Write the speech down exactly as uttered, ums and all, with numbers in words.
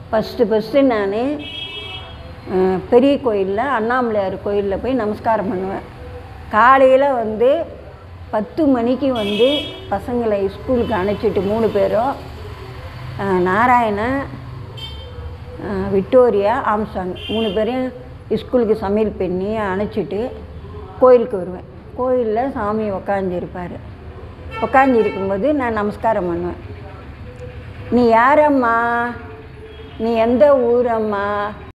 First first நான் பெரிய கோயிலில் அண்ணாமலையார் கோயிலில் போய் நமஸ்காரம் பண்ணுவேன். காலையில் வந்து பத்து மணிக்கு வந்து பசங்களை ஸ்கூலுக்கு அனுப்பிச்சிட்டு மூணு பேரும் நாராயணன், விக்டோரியா, ஆம்சாங் மூணு பேரையும் ஸ்கூலுக்கு சமையல் பண்ணி அனுப்பிச்சிட்டு கோயிலுக்கு வருவேன். கோயிலில் சாமி உக்காந்துருப்பார். உக்காந்து இருக்கும்போது நான் நமஸ்காரம் பண்ணுவேன். நீ யாரம்மா, நீ எந்த ஊரம்மா,